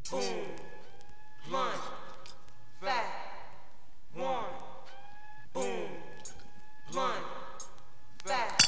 boom, blunt, fat, one, boom, blunt, fat,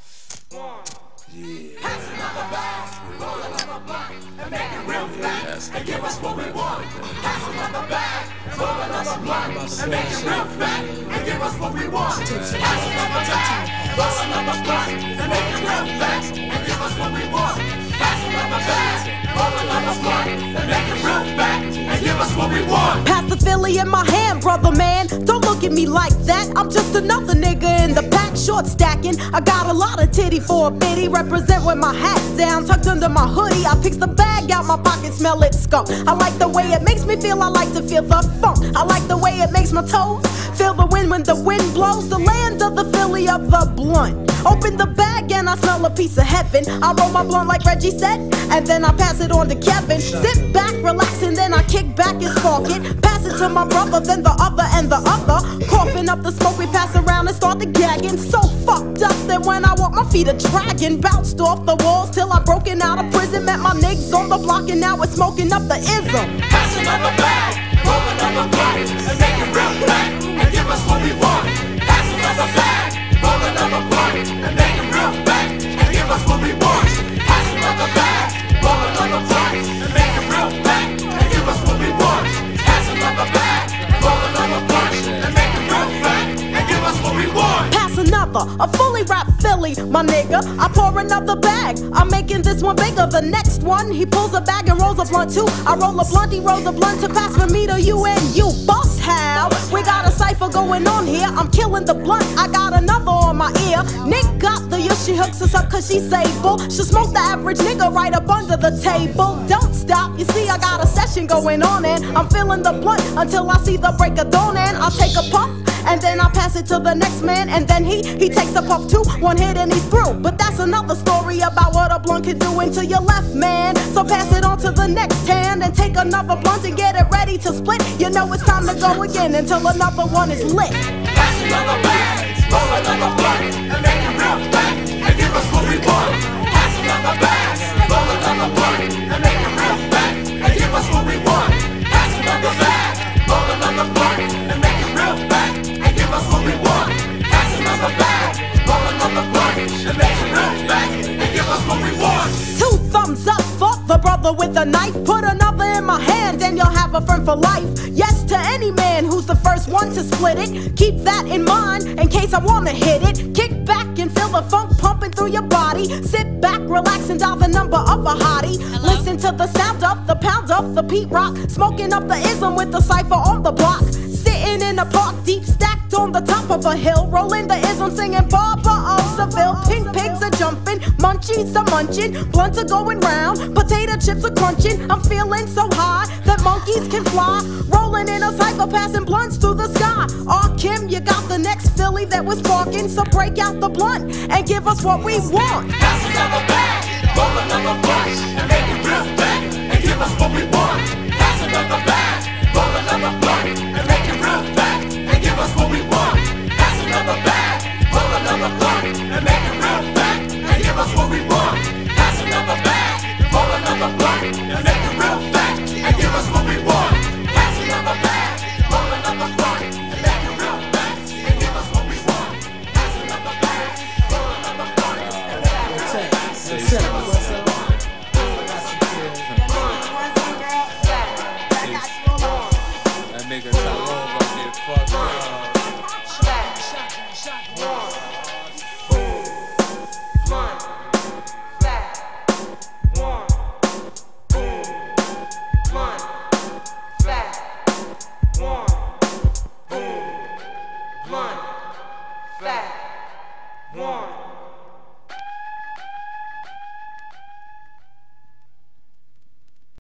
one. Yeah. Pass another bag, roll another blunt, and make it real fat, and give us what we want. Pass another bag, roll another blunt, and make it real fat, and give us what we want. Pass another bag, roll another blunt, and make it real fat, and give us what we want. Pass another bag, roll another blunt, and make it real fat, and give us what we want. Pass the Philly in my hand, brother man. Don't look at me like that. I'm just another nigga in the pack, short stacking. I got a lot of titty for a bitty. Represent with my hat down, tucked under my hoodie. I picks the bag out my pocket, smell it skunk. I like the way it makes me feel. I like to feel the funk. I like the way it makes my toes feel the wind when the wind blows. The land of the Philly of the blunt. Open the bag and I smell a piece of heaven. I roll my blunt like Reggie said, and then I pass it on to Kevin. Sit back, relax, and then I kick back and spark it. Pass it to my brother, then the other and the other. Coughing up the smoke, we pass around and start the gagging. So fucked up that when I walk, my feet are dragging. Bounced off the walls till I broken out of prison. Met my niggas on the block and now we're smoking up the ism. Pass another bag, roll another blunt, and make it real fat, and give us what we want. Pass another bag, roll another blunt, and make it real fat, and give us what we want. Pass another bag, roll another blunt, and make it real fat, and give us what we want. Pass another bag, roll another blunt, and make it real fat, and give us what we want. Pass another, a fully wrapped Philly, my nigga. I pour another bag, I'm making this one bigger. The next one, he pulls a bag and rolls a blunt too. I roll a blunt, he rolls a blunt to pass from me to you and you. Boss how? We got a cipher going on here. I'm killing the blunt, I got another on my ear. Nick got the yeah, she hooks us up cause she's able. She'll smoke the average nigga right up under the table. Don't stop, you see I got a session going on and I'm filling the blunt until I see the break of dawn. And I'll take a puff and then I'll pass it to the next man, and then he takes a puff too, one hit and he's through. But that's another story about what a blunt can do into your left, man. So pass it on to the next hand and take another blunt and get it ready to split. You know it's time to go again until another one is lit. Pass another bag, roll another blunt, and make it real fat, and give us what we want. Pass another bag, roll another blunt, and make it real fat, and give us what we want. Pass another bag, roll another blunt, and make it real fat, and give us what we want. Pass another bag, roll another blunt, and make it real fat, and give us what we want. 2 thumbs up for the brother with a knife. Put another in my hand and you'll have a friend for life. Yes to any man who's the first one to split it. Keep that in mind in case I wanna hit it. Kick back and feel the funk pumping through your body. Sit back, relax, and dial the number of a hottie. Listen to the sound of the pound of the Pete Rock. Smoking up the ism with the cipher on the block. Sitting in a park deep stacked on the top of a hill. Rolling the ism singing Barbara of Seville. Pink pigs are jumping, munchies are munching, blunts are going round, potato chips are crunching. I'm feeling so high that monkeys can fly. Rolling in a cycle, passing blunts through the sky. Aw, Kim, you got the next Philly that was sparking, so break out the blunt and give us what we want. Pass another bag, roll another blunt, and make it real fat, and give us what we want. Pass another bag, roll another blunt, and make it real fat, and give us what we want. Pass another bag, roll another blunt, and make it real fat, and give us what we want. Pass another bag, roll another blunt, and make it real fat, and give us what we want. Pass another bag, roll another blunt, and make it real fat, and give us what we want. Pass another bag, roll another blunt, and make it real fat, and give us what we want. That nigga Tyrone gonna get fucked up. One.